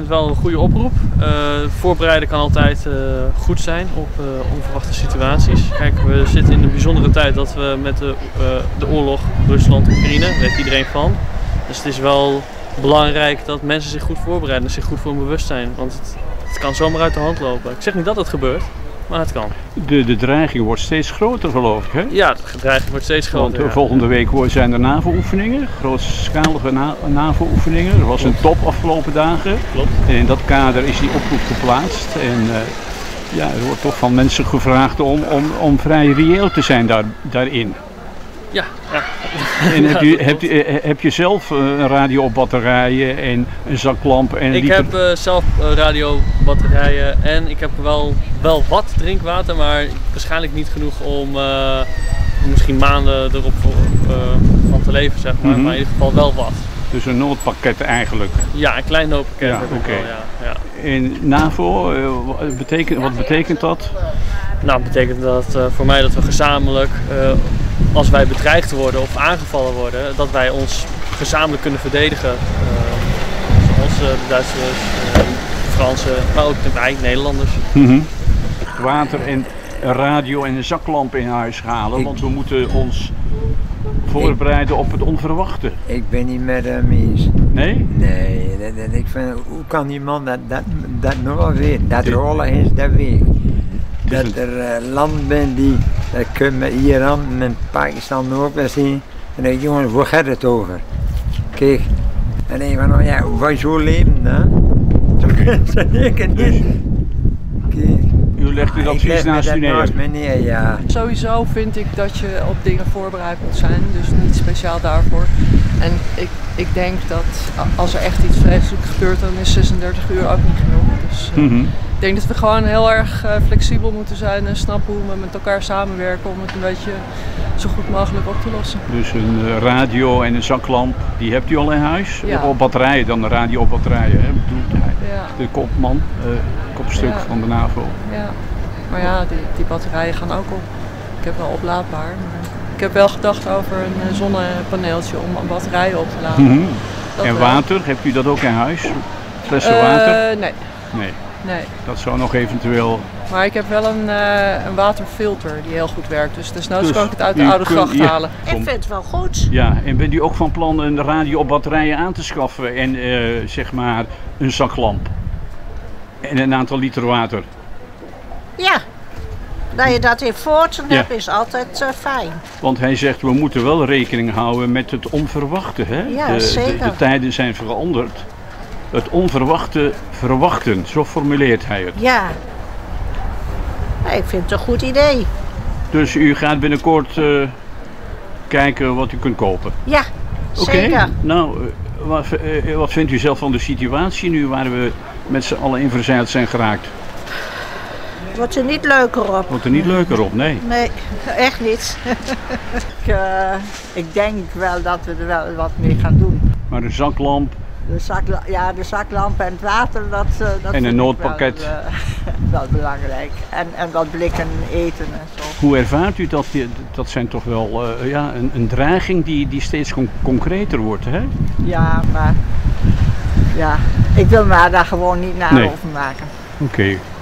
het wel een goede oproep. Voorbereiden kan altijd goed zijn op onverwachte situaties. Kijk, we zitten in een bijzondere tijd dat we met de oorlog Rusland-Oekraïne, daar weet iedereen van. Dus het is wel belangrijk dat mensen zich goed voorbereiden en zich goed voor bewust zijn. Want het kan zomaar uit de hand lopen. Ik zeg niet dat het gebeurt, maar het kan. De dreiging wordt steeds groter, geloof ik, hè? Ja, de dreiging wordt steeds groter. Want volgende week zijn er NAVO-oefeningen, grootschalige NAVO-oefeningen. Er was een top afgelopen dagen. Klopt. En in dat kader is die oproep geplaatst. En ja, er wordt toch van mensen gevraagd om vrij reëel te zijn daarin. Ja. En heb je zelf een radio op batterijen en een zaklamp? Ik heb zelf radiobatterijen en ik heb wel wat drinkwater, maar waarschijnlijk niet genoeg om misschien maanden erop van te leven, zeg maar. Maar in ieder geval wel wat. Dus een noodpakket eigenlijk? Ja, een klein noodpakket. Ja, oké. Ja. En NAVO, wat betekent dat? Nou, betekent dat voor mij dat we gezamenlijk, als wij bedreigd worden of aangevallen worden, dat wij ons gezamenlijk kunnen verdedigen. Zoals de Duitsers, de Fransen, maar ook wij, Nederlanders. Water en een radio en een zaklamp in huis halen, want we moeten ons voorbereiden op het onverwachte. Ik ben niet met hem eens. Nee? Nee, ik vind, hoe kan die man dat nog wel weten? Dat rollen is, dat weet ik. Dat er landen zijn die, dat kunnen we Iran en Pakistan ook wel zien. En dan denk ik, jongens, waar gaat het over? Kijk, en dan denk ik van, nou ja, hoe wij zo leven dan? Zo denk ik niet. Kijk. U legt uw advies naast u neer. Ja. Sowieso vind ik dat je op dingen voorbereid moet zijn, dus niet speciaal daarvoor. En ik denk dat als er echt iets vreselijks gebeurt, dan is 36 uur ook niet genoeg. Dus ik denk dat we gewoon heel erg flexibel moeten zijn en snappen hoe we met elkaar samenwerken om het een beetje zo goed mogelijk op te lossen. Dus een radio en een zaklamp, die hebt u al in huis? Ja. Op batterijen dan, de radio op batterijen, hè? Bedoelt hij. Ja. De kopman, kopstuk van de NAVO. Ja, maar ja, die batterijen gaan ook op. Ik heb wel oplaadbaar, maar ik heb wel gedacht over een zonnepaneeltje om batterijen op te laden. En water, hebt u dat ook in huis? Flessen water? Nee. Nee. Dat zou nog eventueel... Maar ik heb wel een waterfilter die heel goed werkt, dus desnoods kan ik het uit de oude gracht halen. Ik vind het wel goed. Ja, en bent u ook van plan een radio op batterijen aan te schaffen en zeg maar een zaklamp? En een aantal liter water? Ja, dat je dat in voortsen hebt is altijd fijn. Want hij zegt, we moeten wel rekening houden met het onverwachte. Hè? Ja, zeker. De tijden zijn veranderd. Het onverwachte verwachten, zo formuleert hij het. Ja, ik vind het een goed idee. Dus u gaat binnenkort kijken wat u kunt kopen? Ja, zeker. Oké. Nou, wat vindt u zelf van de situatie nu waar we met z'n allen in verzeild zijn geraakt? Wordt er niet leuker op. Wordt er niet leuker op, nee. Nee, echt niet. Ik denk wel dat we er wel wat mee gaan doen. Maar een zaklamp? De zaklamp en het water, dat en een noodpakket? Wel belangrijk. En wat blikken eten en zo. Hoe ervaart u dat? Dat zijn toch wel een dreiging die steeds concreter wordt, hè? Ja, maar ja, ik wil me daar gewoon niet naar over maken. Oké.